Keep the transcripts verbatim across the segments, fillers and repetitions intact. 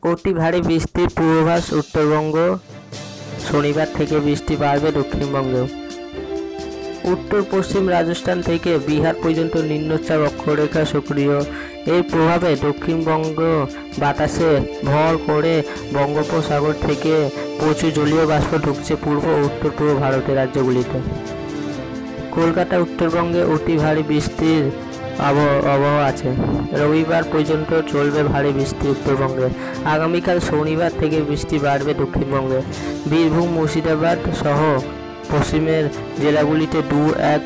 অতি ভারী বৃষ্টির পূর্বাভাস উত্তরবঙ্গ। শনিবার থেকে বৃষ্টি বাড়বে দক্ষিণবঙ্গেও। উত্তর পশ্চিম রাজস্থান থেকে বিহার পর্যন্ত নিম্নচাপ অক্ষরেখা সক্রিয়। এর প্রভাবে দক্ষিণবঙ্গ বাতাসে ভর করে বঙ্গোপসাগর থেকে প্রচুর জলীয় বাষ্প ঢুকছে পূর্ব ও উত্তর পূর্ব ভারতের রাজ্যগুলিতে। কলকাতা উত্তরবঙ্গে অতি ভারী বৃষ্টির আবহাওয়া আছে। রবিবার পর্যন্ত চলবে ভারী বৃষ্টি উত্তরবঙ্গে। আগামীকাল শনিবার থেকে বৃষ্টি বাড়বে দক্ষিণবঙ্গে। বীরভূম, মুর্শিদাবাদ সহ পশ্চিমের জেলাগুলিতে দু এক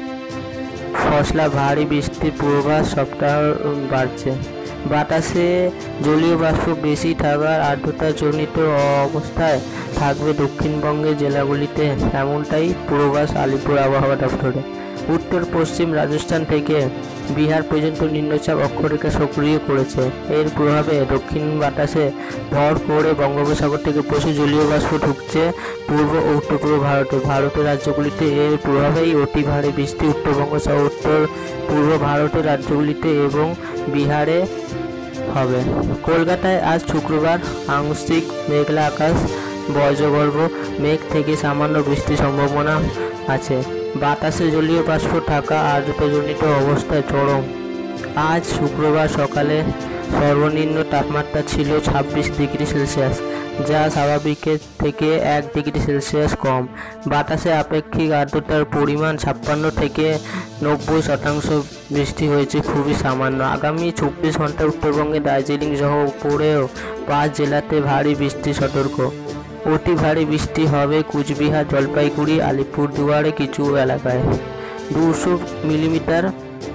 ফসলা ভারী বৃষ্টির পূর্বাভাস সপ্তাহ বাড়ছে। বাতাসে জলীয় বাষ্প বেশি থাকার আর্দ্রতাজনিত অবস্থায় থাকবে দক্ষিণবঙ্গের জেলাগুলিতে, এমনটাই পূর্বাভাস আলিপুর আবহাওয়া দপ্তরে। উত্তর পশ্চিম রাজস্থান থেকে বিহার পর্যন্ত নিম্নচাপ অক্ষরেখা সক্রিয় করেছে। এর প্রভাবে দক্ষিণ বাতাসে ভর করে বঙ্গোপসাগর থেকে প্রচুর জলীয় বাষ্প ঢুকছে পূর্ব ও উত্তর পূর্ব ভারতে। ভারতের রাজ্যগুলিতে এর প্রভাবেই অতি ভারী বৃষ্টি উত্তরবঙ্গ সহ উত্তর পূর্ব ভারতের রাজ্যগুলিতে এবং বিহারে হবে। কলকাতায় আজ শুক্রবার আংশিক মেঘলা আকাশ, বজ্রগর্ভ মেঘ থেকে সামান্য বৃষ্টির সম্ভাবনা আছে। বাতাসে জলীয় বাষ্প থাকা আর্দ্রতাজনিত অবস্থায় চরম। আজ শুক্রবার সকালে সর্বনিম্ন তাপমাত্রা ছিল ছাব্বিশ ডিগ্রি সেলসিয়াস, যা স্বাভাবিকের থেকে এক ডিগ্রি সেলসিয়াস কম। বাতাসে আপেক্ষিক আর্দ্রতার পরিমাণ ছাপ্পান্ন থেকে নব্বই শতাংশ। বৃষ্টি হয়েছে খুবই সামান্য। আগামী চব্বিশ ঘন্টা উত্তরবঙ্গে দার্জিলিং সহ উপরেও পাঁচ জেলাতে ভারী বৃষ্টি সতর্ক। অতি ভারী বৃষ্টি হবে কুচবিহার, জলপাইগুড়ি, আলিপুরদুয়ারে কিছু এলাকায়। দুশো মিলিমিটার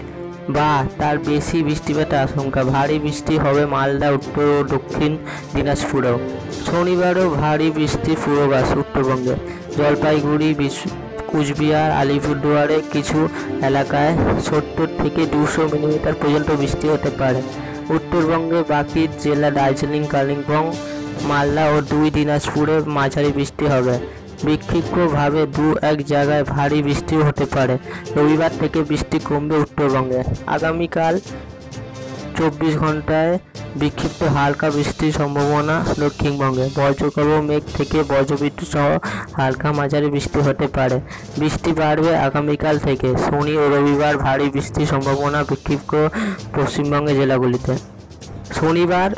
বা তার বেশি বৃষ্টিপাতের আশঙ্কা। ভারী বৃষ্টি হবে মালদা, উত্তর ও দক্ষিণ দিনাজপুরেও। শনিবারও ভারী বৃষ্টির পূর্বাভাস উত্তরবঙ্গে। জলপাইগুড়ি, কুচবিহার, আলিপুরদুয়ারে কিছু এলাকায় সত্তর থেকে দুশো মিলিমিটার পর্যন্ত বৃষ্টি হতে পারে। উত্তরবঙ্গে বাকি জেলা দার্জিলিং, কালিম্পং, মালদা ও দুই দিনাজপুরে মাঝারি বৃষ্টি হবে। বিক্ষিপ্তভাবে দু এক জায়গায় ভারী বৃষ্টিও হতে পারে। রবিবার থেকে বৃষ্টি কমবে উত্তরবঙ্গে। আগামীকাল চব্বিশ ঘন্টায় বিক্ষিপ্ত হালকা বৃষ্টির সম্ভাবনা দক্ষিণবঙ্গে। বজ্রগর্ভ মেঘ থেকে বজ্রবিদ্যুৎ সহ হালকা মাঝারি বৃষ্টি হতে পারে। বৃষ্টি বাড়বে আগামীকাল থেকে। শনি ও রবিবার ভারী বৃষ্টির সম্ভাবনা বিক্ষিপ্ত পশ্চিমবঙ্গের জেলাগুলিতে। শনিবার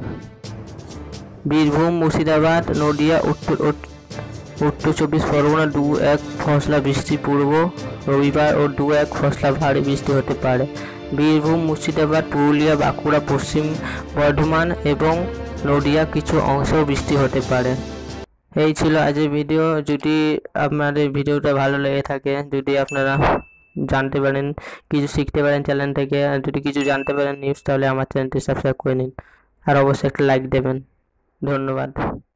বীরভূম, মুর্শিদাবাদ, নদিয়া, উত্তর উত্তর চব্বিশ পরগনা দু এক ফসলা বৃষ্টি পূর্ব। রবিবার ও দু এক ফসলা ভারী বৃষ্টি হতে পারে। বীরভূম, মুর্শিদাবাদ, পুরুলিয়া, বাঁকুড়া, পশ্চিম বর্ধমান এবং নদিয়া কিছু অংশেও বৃষ্টি হতে পারে। এই ছিল আজকের ভিডিও। যদি আপনাদের ভিডিওটা ভালো লেগে থাকে, যদি আপনারা জানতে পারেন, কিছু শিখতে পারেন চ্যানেল থেকে, যদি কিছু জানতে পারেন নিউজ, তাহলে আমার চ্যানেলটি সাবস্ক্রাইব করে নিন আর অবশ্যই একটা লাইক দেবেন। ধন্যবাদ।